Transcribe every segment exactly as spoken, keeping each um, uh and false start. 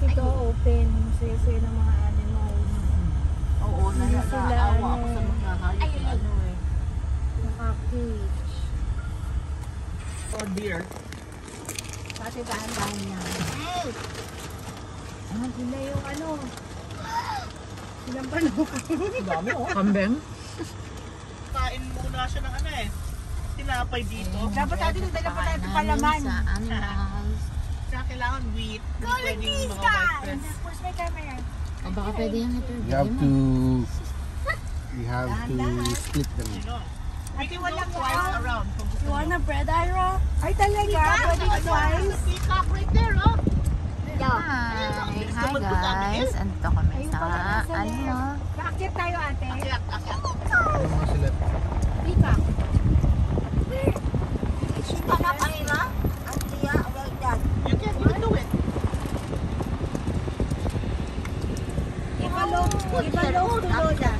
ito open. Saya-saya ng mga animals. Oo, Hindi sila naawa ako ano. sa mga hayop na ano eh. Naka-cage. Oh dear. Kasi dahan-dahan niya. Hey! Ah, sila yung ano. Silang panok. Dami oh. Kambing? Kain muna siya ng ano eh. Tinapay dito. Dapat natin yung dala pa tayo sa palaman. Sa animals. Kaya kailangan wheat. Hindi pwedeng mga white bread. Where's my camera? O baka pwede yung ito. You have to you have to split them. You know. We can go twice around. Kung gusto You mo. want a bread, Ira? Ay, talaga? Pwede Ayun, twice? the peacock right there, oh. Hi! Hi guys! Andito kami sa ano? Bakit tayo, ate? Akyat, akyat. Yung mga sila. Peacock. You can, you can do it. Ibalong, ibalong tulog yan.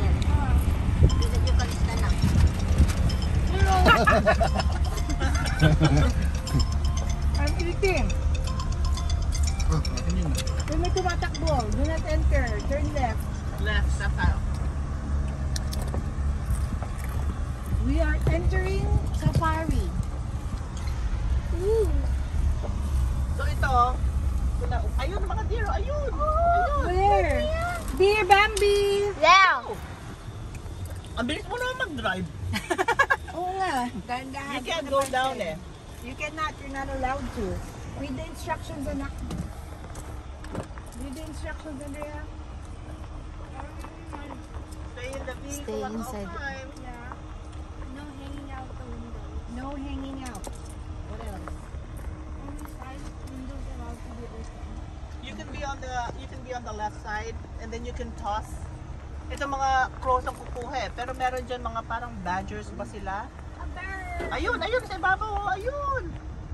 I'm eating. Oh, akin yun. Kung may tumatakbo, do not enter. Turn left. Left, that's how. We are entering safari. Ooh. So ito, sila- ayun mga deer, ayun. Ayun. Where? Dear Bambi! Oh. Ang bilis mo naman mag-drive. Oo nga. You can't go down eh. You cannot. You're not allowed to. Read the instructions, anak. Read the instructions, Andrea. Stay in the vehicle Stay at all inside. time. Yeah. No hanging out the window. No hanging out. What else? Only side windows allowed to be open. You can be on the you can be on the left side and then you can toss. Ito mga crows ang kukuha eh. Pero meron dyan mga parang badgers ba sila? A bird! Ayun, ayun sa ibabaw, oh, ayun.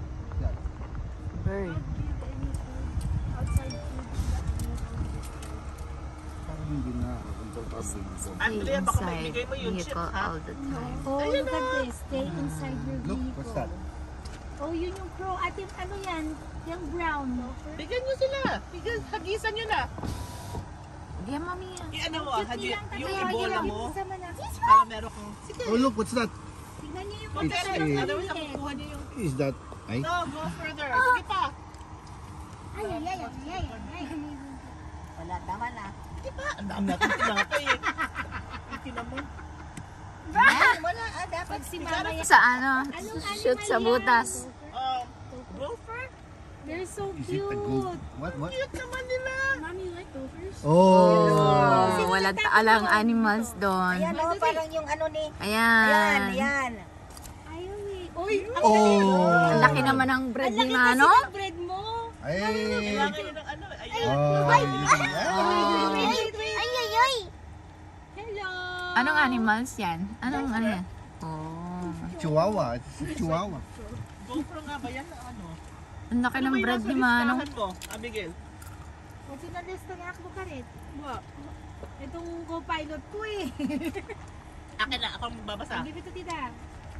Bird. Not give any food. Outside food to the animals. Parang hindi na komportable. Andrea, Stay baka inside maibigay mo yung chips, vehicle ha? all the time. Oh, Ayun look at na. this. Stay inside your Look, vehicle. what's that? Oh, yun yung crow. Ate, ano yan? Yung brown. Bigyan nyo sila. Bigyan, hagisan nyo na. Diyan mami yan. I ano mo, hagi, yung Kaya, ibola kaya, mo, sama na. para meron kang, sige. Oh look, what's that? Tingnan niyo yung Kung It's meron a- ka, ano yung nakukuha nyo yung, Is that ay? no, go further. Sige pa. Ay, ay, ay, ay, ay, ay. Wala, tama na. Sige pa. Ang dami natin tinapay eh. Tingnan mo. Wala, ah, dapat si mama yan. Sa ano? Anong Shoot animal sa yan? butas. Um, gopher? They're so Is cute. it a good what what? Cute naman nila. Mommy, you like gophers? Oh. Oh, walang taalang animals doon. Ayan o, parang yung ano ni... Ayan, Ayan. ayan. Ayaw eh. Uy, ang Oh. Ang laki naman ng bread ni Mano. ng bread mo. Ay. Kailangan yun ng ano. Ayun. Oh. Wait, wait, wait. Ay, ay, ay. Hello. Anong animals yan? Anong ano yan? Oh. Chihuahua. It's a Chihuahua. Gopher nga ba yan? Ano? Ang laki ng Ano ba bread yung ni nasa Mano. listahan mo, Abigail? What's in the list na ako karit? Ba? Itong co-pilot ko eh. Akin na, ako ang magbabasa. Give it to tita.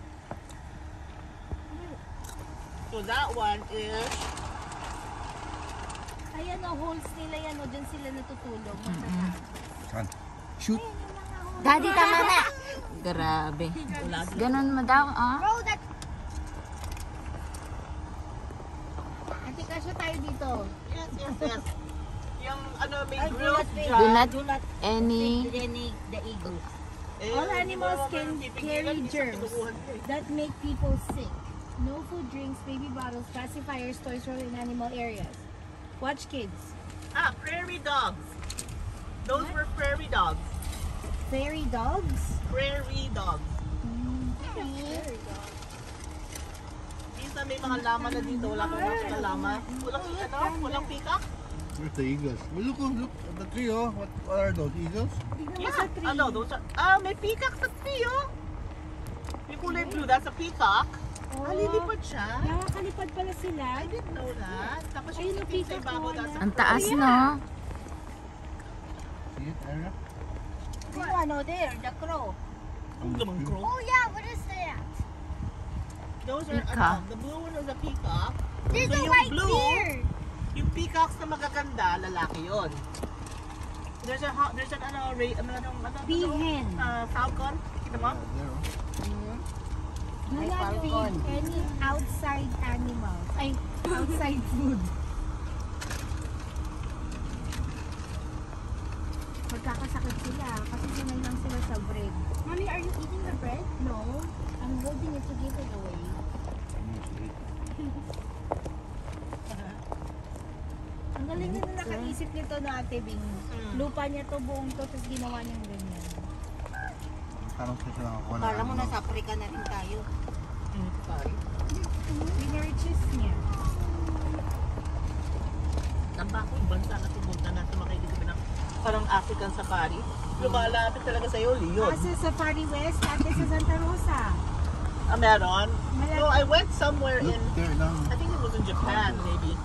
So that one is, Ayan o, holes nila yan o. Diyan sila natutulog. Saan? Shoot. Daddy, tama na. Grabe. Ganon mo daw, oh. Bro, that... Ate, kasya tayo dito. yes, yes, yes. Yung ano, may Ay, grills do dyan. Do not Do not any any the eagles. Eh, All hindi mo animals naman can pipigilan, carry minsan germs kinukuha nila eh. that make people sick. No food, drinks, baby bottles, pacifiers, toys rolled in animal areas. Watch kids. Ah, prairie dogs. Those were prairie dogs. Fairy dogs? Prairie dogs. Minsan may mga lama na dito. Wala kang mga lama. Walang ano? Walang peacock? Where's the eagles? Well, look, oh, look at the tree, oh. What, what are those eagles? Yeah. Ano, those are, ah, may peacock sa tree, oh. Yung kulay blue, that's a peacock. Oh, Ah, lilipad siya. nakakalipad pala sila. I didn't know that. Tapos Ayun, yung yung itim sa peacock ibabaw, ko, that's a ang taas, no? See it, Ira? Sino ano there? The crow. Ang gamang crow. Oh yeah, what is that? Those are, Peacock. ano, the blue one is a peacock. There's So a yung white blue, deer. Yung peacocks na magaganda, lalaki yun. There's a, ho- there's an, ano, ray, ano, ano, ano, ano, Peahen. uh, falcon. Kita mo? There, oh. Do not feed any outside animals. Ay, outside food. Magkakasakit sila kasi sinay lang sila sa bread. Mommy, are you eating the bread? No. I'm holding it to give it away. Ang galing na nakaisip nito na Ate Bing. Lupa niya to buong to, tapos ginawa niyang ganyan. Parang siya lang ako. Kala mo nasa Africa na rin tayo. Mm, sorry. Pinurchase niya. Namba akong bansa na pumunta na sumakay dito ng parang African safari. Lumalapit talaga sa'yo, Leon. Ah, sa Safari West, ate sa Santa Rosa. Ah, meron? Malapit. No, I went somewhere in, Look there lang. I think it was in Japan, maybe.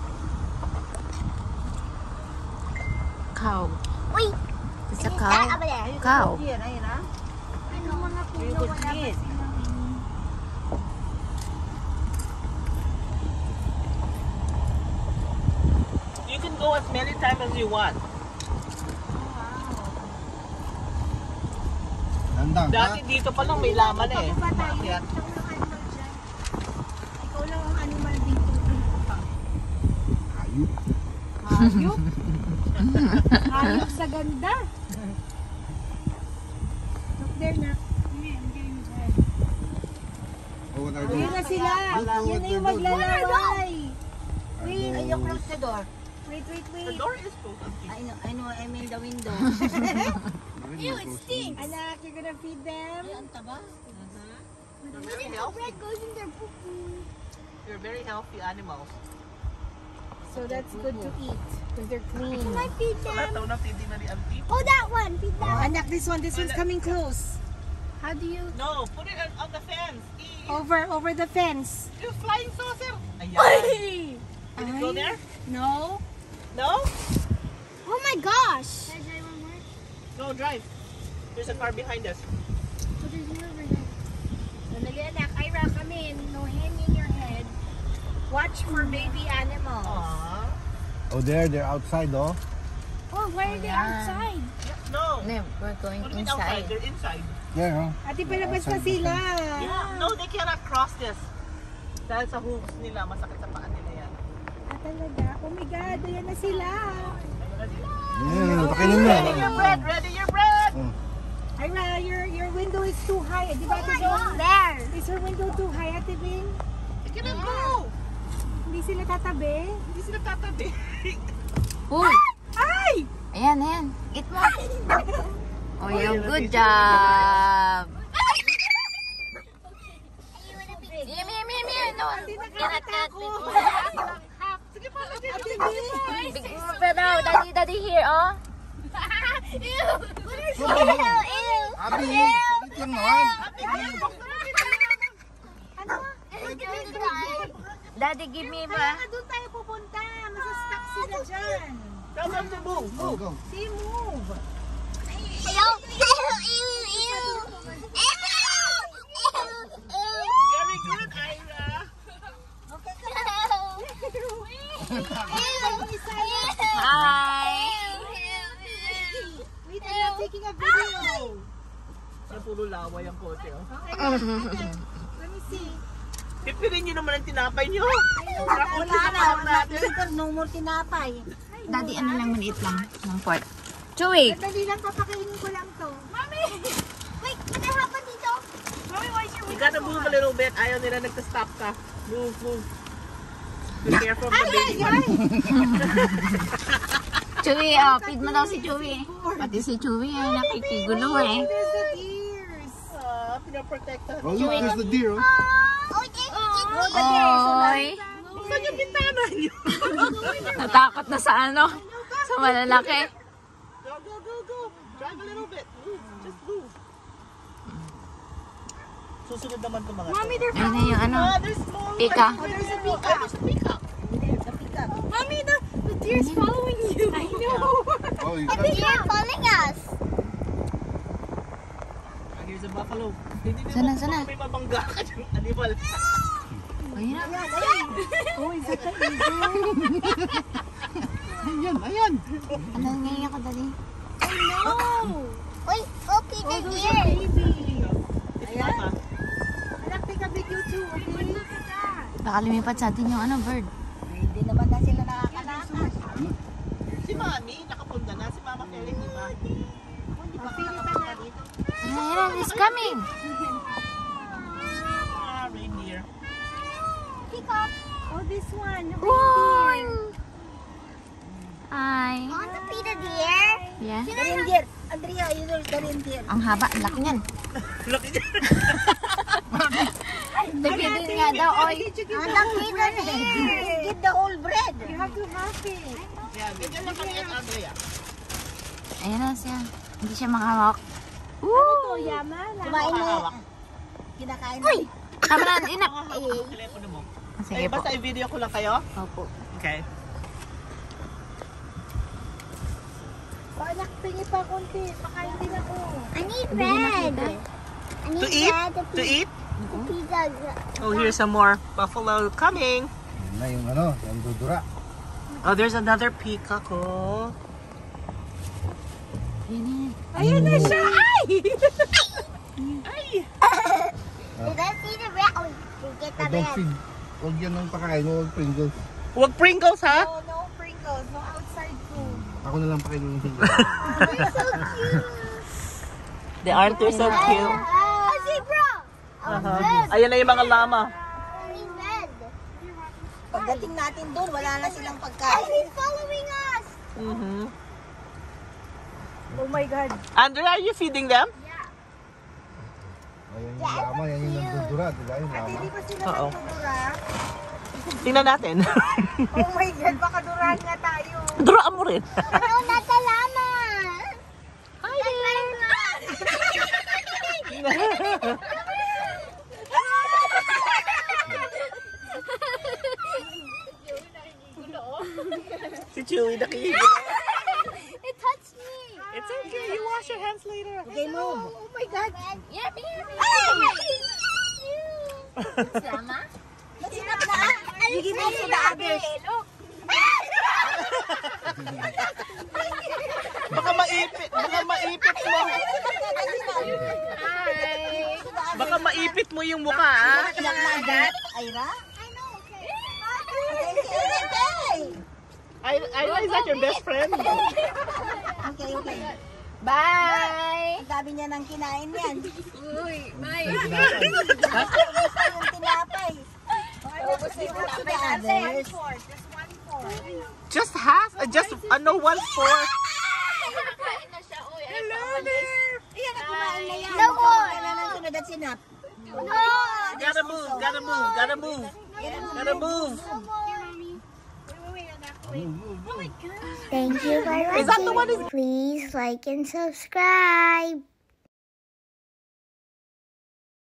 Cow. Uy! It's a Ah, cow. apa ya? Cow. Here, ayun ah. Ano mga puno You could wala see it. kasi ng ini. You can go as many times as you want. Landang, ha? Dati dito pa lang may laman eh. Ako ba tayo? Umakyat. Ikaw lang animal dyan. Ikaw lang ang animal dito. Ayup. Hayop? Hayop sa ganda. Look there na. Oh, what are Ayun those? na sila. Look, Yun na yung what they're doing. maglalaway. Are Wait, Ay, you close the door. Wait, wait, The wait. door is closed. I know, I know, I mean the window. Ew, it stinks. Anak, you're gonna feed them? Ay, ang taba. They're very healthy. goes in their poo-poo. They're very healthy animals. So that's good to eat. Because they're clean. Can I feed Ito na feeding na ni Auntie. Oh, that one. Feed that one. Anak, this one. This one's coming close. How do you... No, put it on, on the fence. Eat. Over, over the fence. Yung flying saucer. Ayan. Ay! Did it go there? No. No? Oh my gosh! No, drive. There's a car behind us. Sandali anak, Ira, come in. No hanging your head. Watch for baby animals. Aww. Oh, there, they're outside, oh. Oh, why are they yeah. outside? No. No, we're going What do you mean outside? inside. They're inside. There, oh. Ate, palabas na Outside the sila. Yeah. No, they cannot cross this. Dahil sa hooves nila, masakit sa paan nila yan. Ah, talaga? Oh my God, ayan na sila. Yeah, pakinom na. Ready your bread! Ready your bread! Ira, your your window is too high. Di ba, Ate Oh Bing? There! Is her window too high, Ate Bing? You cannot go! Hindi sila tatabi? Hindi sila tatabi. Uy! Ay! Ayan, ayan. Eat mo. Oh, yeah, good job. Yum, yum, yum, yum. No, cannot cut it. Sige pa, sige pa. Ate Bing! Big brother, daddy, daddy here, oh. Abi, sakit lang naman. Ano? Daddy, give me Kaya ba? nga doon tayo pupunta. Masastuck sila dyan. Come on, to move, Go, move. go. See, move. Very good, Ira. Hi. Wait, I'm not taking a video. Yan, puro laway ang kote, oh. Okay, let me see. Pipirin nyo naman ang tinapay nyo. Wala Nakunti sa na, parang natin. dito, no more tinapay. Daddy, ano lang, maliit lang. Ng pork. Chewy. Dali lang, papakainin ko lang to. Mami! Wait, ano hapon dito? Mami, why is your You gotta move a little bit. Ayaw nila nagta-stop ka. Move, move. Be careful of the baby one. Chewy, oh, feed mo daw si Chewy. Pati si Chewy ay nakikigulo eh. There's the ears. Ah, pinaprotektahan. Oh, look, there's the deer, oh. Oy. Saan yung bintana nyo? Natakot na sa ano? Sa malalaki. Go, go, go, go. Drive a little bit. Move. Just move. Susunod naman itong mga Mommy, to. they're Ayun na yung ano. Ah, there's small. Pika. Oh, there's a Oh, peacock. there's a peacock. Mommy, the, the deer's following you. I know. Oh, you I think they're calling us. Ah, here's a buffalo. Hindi Sana, naman sana. may mabangga ka yung animal. Ayun na. Oh, is that the eagle? Ayan, ayan. Ano ngayon ako dali? Wait, go Peter deer. Ayan. Anak, take a video too, okay? Baka lumipat sa atin yung ano, bird. Hindi naman na sila nakakalakas. Si Mami, nakapunta na. Si Mama Kelly, di ba? Ayan, ayan, it's coming. Ah, reindeer. Peacock. Oh, this one. Uy! Hi. On the Peter deer. Yeah. The reindeer. Andrea, you know the reindeer. Ang haba, ang laki niyan. Laki niya. Nagpidin nga daw, oy. On the Peter deer. Give the whole bread. You have to have it. Yeah, bigyan lang kami at Andrea. Ayan na siya. Hindi siya makahawak. Oh, Yama. Kumain mo. Makahawak. Kinakain mo. Uy! Kameran, inak. Makahawak ang telepono mo. Sige Ay, po. basta i-video ko lang kayo? Opo. Okay. Anak, pingi pa konti. Pakain din ako. I need bread. I need To eat? bread. To eat? Pizza. Oh, here's some more buffalo coming. Yan na yung ano, yung dudura. Oh, there's another peacock, oh. Ayan, ayan. Ayun na siya. Ay! Did I see the bread? Oh, you get the Oh, don't bread. feed. Huwag yan ang pakain mo, huwag Pringles. Wag Pringles, ha? No, no Pringles. No outside food. Ako na lang pakain mo ng Pringles. They're so cute. They aren't they so cute? Oh, zebra. Oh, Uh-huh. red. Ayan na yung mga lama. I need red. Pagdating natin doon, wala na silang Oh, pagkain. he's following us. Mm-hmm. Oh my God. Andrea, are you feeding them? Ayan yung lama, yan yung nandudura, di ba yung lama? Hindi pa sila Oo. nagdudura. Tingnan natin. Oh my God, baka durahan nga tayo. Duraan mo rin. No, not the llama. Hi there. Si Chewy nakihigil. It touched me. It's okay. You wash your hands later. Okay mo. Oh my God. Yeah, Sama? Masinap na. Bigyan mo sa others. Baka maipit. Baka maipit mo. Baka maipit mo yung mukha, ha? Iyak na agad. Ira? I know, okay. I, I, is that your best friend? Okay, okay. Bye! Ang dami niya nang kinain yan. Uy, bye! Basta yung tinapay. Tapos yung the others. Just one fourth. Just half? Uh, just, uh, no, one fourth. Hello there! Ayan, na kumain na yan. No more. Kailan ang sunod at sinap? Gotta move, gotta move, gotta move. Gotta move. Thank you for Is that the one? watching. Please like and subscribe.